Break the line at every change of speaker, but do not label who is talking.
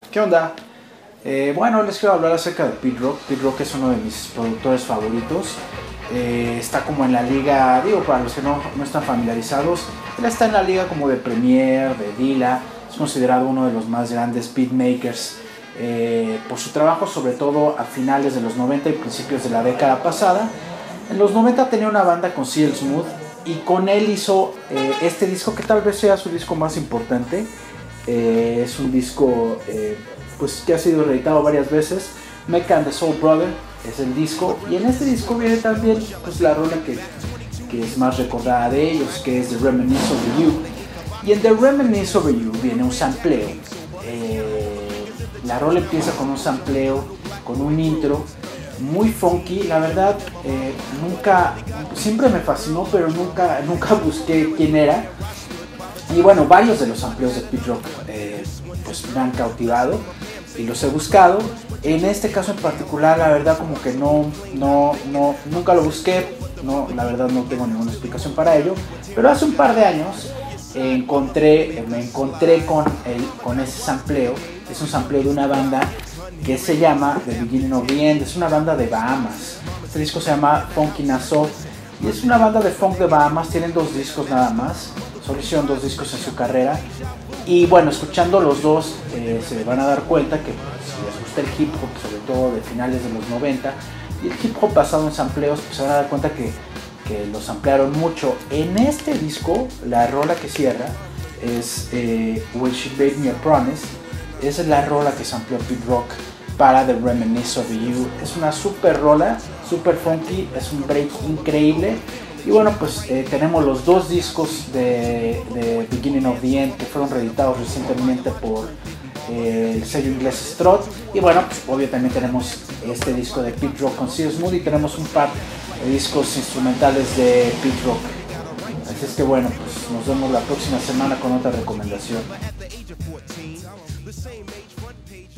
¿Qué onda? Bueno, les quiero hablar acerca de Pete Rock. Pete Rock es uno de mis productores favoritos. Está como en la liga, digo, para los que no están familiarizados, él está en la liga como de Premiere, de Dilla. Es considerado uno de los más grandes beatmakers por su trabajo, sobre todo a finales de los 90 y principios de la década pasada. En los 90 tenía una banda con CL Smooth y con él hizo este disco que tal vez sea su disco más importante. Es un disco pues, que ha sido reeditado varias veces. Mecca and the Soul Brother es el disco, y en este disco viene también pues, la rola que es más recordada de ellos, que es The Reminisce Over You. Y en The Reminisce Over You viene un sampleo. La rola empieza con un sampleo, con un intro muy funky. La verdad, siempre me fascinó, pero nunca busqué quién era. Y bueno, varios de los sampleos de Pete Rock pues me han cautivado y los he buscado. En este caso en particular, la verdad como que nunca lo busqué. No, la verdad no tengo ninguna explicación para ello. Pero hace un par de años me encontré con ese sampleo. Es un sampleo de una banda que se llama The Beginning of the End. Es una banda de Bahamas. Este disco se llama Funky Nassau y es una banda de funk de Bahamas. Tienen 2 discos nada más. Solo hicieron 2 discos en su carrera. Y bueno, escuchando los dos se van a dar cuenta que si les gusta el hip hop, sobre todo de finales de los 90, y el hip hop basado en sampleos, pues se van a dar cuenta que los ampliaron mucho. En este disco, la rola que cierra es When She Made Me a Promise. Esa es la rola que sampleó Pete Rock para The Reminisce of You. Es una super rola, super funky, es un break increíble. Y bueno, pues tenemos los 2 discos de Beginning of the End que fueron reeditados recientemente por el sello inglés Strut. Y bueno, pues obvio también tenemos este disco de Pete Rock con CL Smooth, y tenemos un par de discos instrumentales de Pete Rock. Así es que bueno, pues nos vemos la próxima semana con otra recomendación.